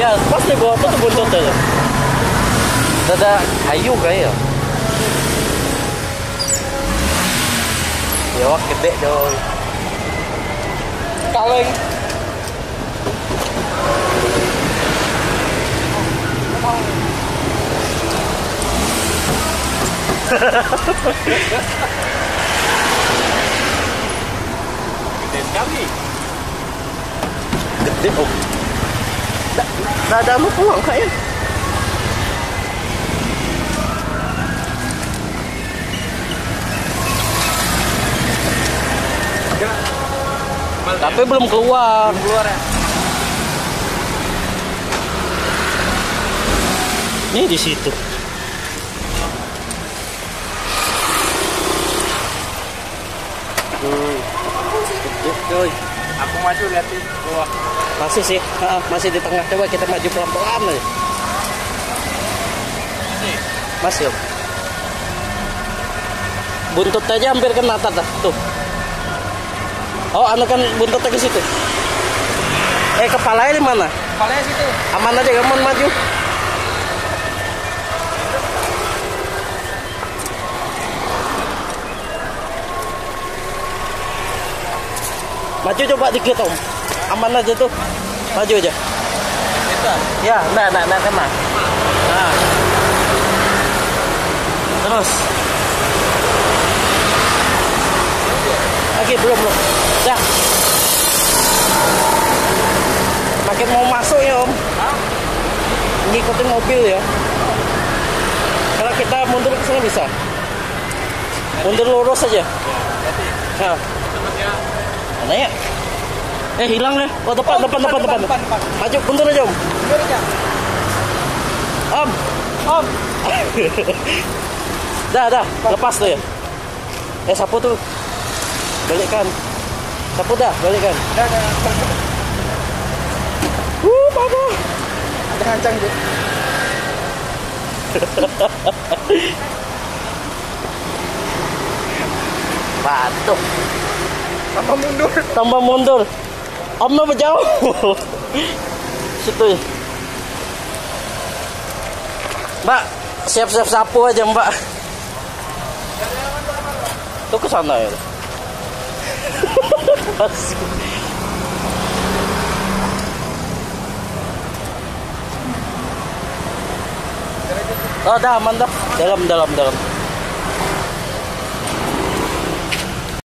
Ya, pas di bawah tuh buntutnya. Ada hayu kayak. Ya, wah gede dong. Kaleng. Gede sekali. Gede om. Dadamu pulang kayaknya. Tapi belum keluar. Belum keluar ya. Ini di situ. Coy. Aku maju liatin. Wah. Masih sih, masih di tengah. Coba kita maju pelan-pelan aja. Masih om. Buntut aja hampir kena tata tuh. Oh, anu kan buntutnya ke situ. Kepalanya di mana? Kepalanya situ. Aman aja, kamu maju. Maju coba dikit om. Aman aja tuh. Maju aja. Kita. Ya, enggak kena. Nah. Terus. Lagi belum. Dah. Makin mau masuk ya om. Hah? Ngikutin mobil ya. Kalau kita mundur ke sana bisa. Mundur lurus aja. Nah. Mana ya? Hilang ya. Oh, depan. Maju, mundur aja om. Mundur aja. Om. Dah. Lepas tuh ya. Sapu tuh. Balikkan. Sapu dah, balikkan. Dah. Papa. Ada ngancang dia. Batuk. Tambah Tambah mundur. mundur. Omnya berjauh. Situ ya. Mbak, siap-siap sapu aja mbak. Tuh ke sana ya. Oh, dah aman dah. Dalam.